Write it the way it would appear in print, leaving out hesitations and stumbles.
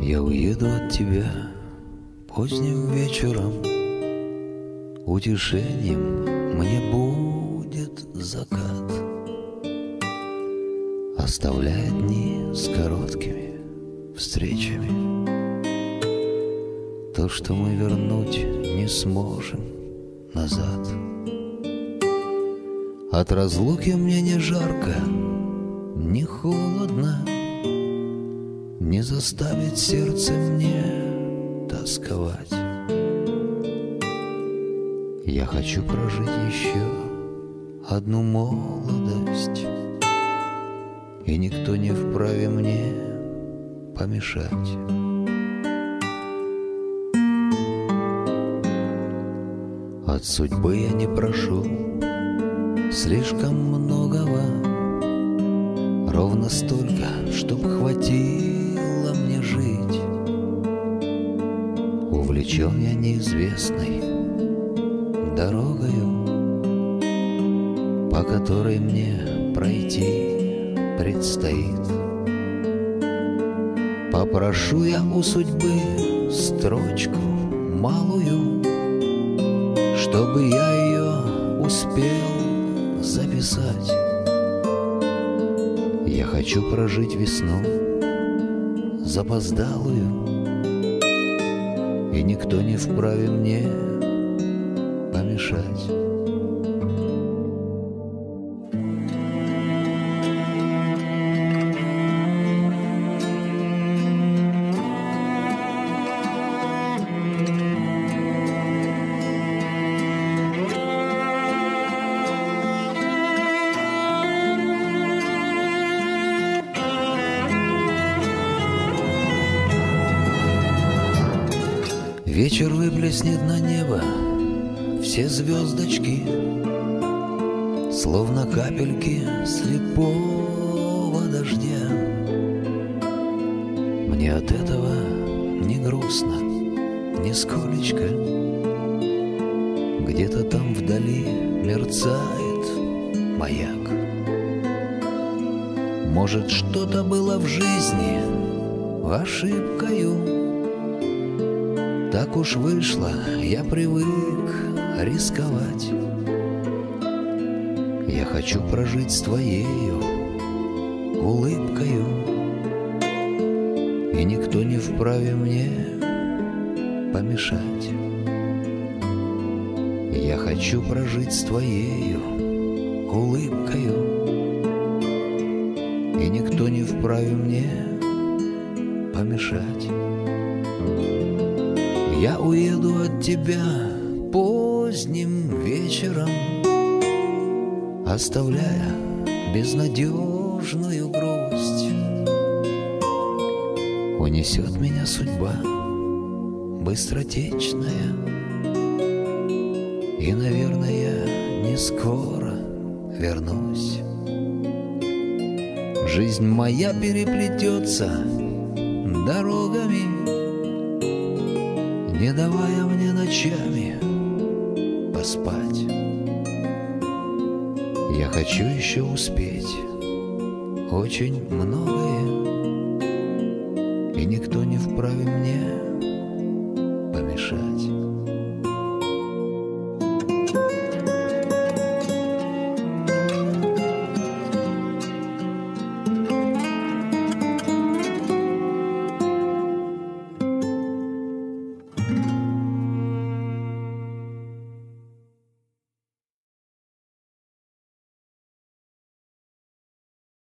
Я уеду от тебя поздним вечером, утешением мне будет закат, оставляя дни с короткими встречами. То, что мы вернуть не сможем назад. От разлуки мне не жарко, не холодно, не заставит сердце мне тосковать. Я хочу прожить еще одну молодость, и никто не вправе мне помешать. От судьбы я не прошу слишком многого, ровно столько, чтоб хватило мне жить. Увлечен я неизвестной дорогою, по которой мне пройти предстоит. Попрошу я у судьбы строчку малую, чтобы я ее успел записать. Я хочу прожить весну запоздалую, и никто не вправе мне помешать. Вечер выплеснет на небо все звездочки, словно капельки слепого дождя. Мне от этого не грустно, нисколечко. Где-то там вдали мерцает маяк. Может, что-то было в жизни ошибкою. Так уж вышло, я привык рисковать. Я хочу прожить с твоею улыбкою, и никто не вправе мне помешать. Я хочу прожить с твоею улыбкою, и никто не вправе мне помешать. Я уеду от тебя поздним вечером, оставляя безнадежную грусть. Унесет меня судьба быстротечная, и, наверное, я не скоро вернусь. Жизнь моя переплетется дорогами, не давая мне ночами поспать. Я хочу еще успеть очень многое, и никто не вправе мне помешать.